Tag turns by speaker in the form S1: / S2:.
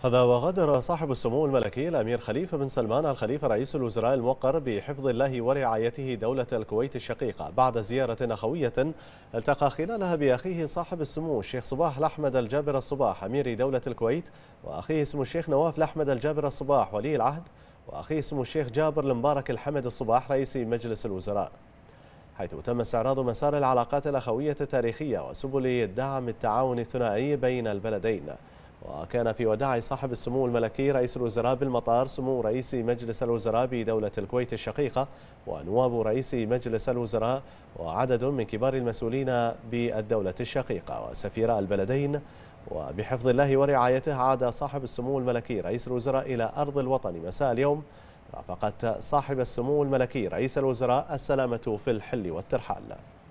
S1: هذا وغادر صاحب السمو الملكي الأمير خليفة بن سلمان آل خليفة رئيس الوزراء الموقر بحفظ الله ورعايته دولة الكويت الشقيقة بعد زيارة أخوية التقى خلالها بأخيه صاحب السمو الشيخ صباح الأحمد الجابر الصباح أمير دولة الكويت، وأخيه سمو الشيخ نواف الأحمد الجابر الصباح ولي العهد، وأخيه سمو الشيخ جابر المبارك الحمد الصباح رئيس مجلس الوزراء، حيث تم استعراض مسار العلاقات الأخوية التاريخية وسبل الدعم التعاون الثنائي بين البلدين. وكان في وداع صاحب السمو الملكي رئيس الوزراء بالمطار سمو رئيس مجلس الوزراء بدولة الكويت الشقيقة ونواب رئيس مجلس الوزراء وعدد من كبار المسؤولين بالدولة الشقيقة وسفيراء البلدين. وبحفظ الله ورعايته عاد صاحب السمو الملكي رئيس الوزراء إلى أرض الوطن مساء اليوم، رافقت صاحب السمو الملكي رئيس الوزراء السلامة في الحل والترحال.